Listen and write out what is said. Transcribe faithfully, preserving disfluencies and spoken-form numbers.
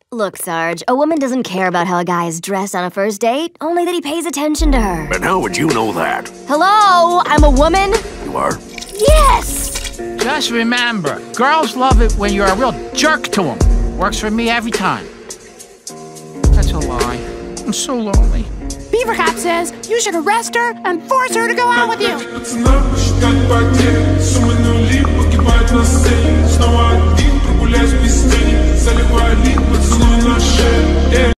Look, Sarge, a woman doesn't care about how a guy is dressed on a first date, only that he pays attention to her. And how would you know that? Hello? I'm a woman? You are? Yes! Just remember, girls love it when you're a real jerk to them. Works for me every time. That's a lie. I'm so lonely. Beavercap says you should arrest her and force her to go out with you.